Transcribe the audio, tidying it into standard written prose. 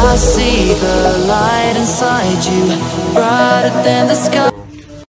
I see the light inside you, brighter than the sky.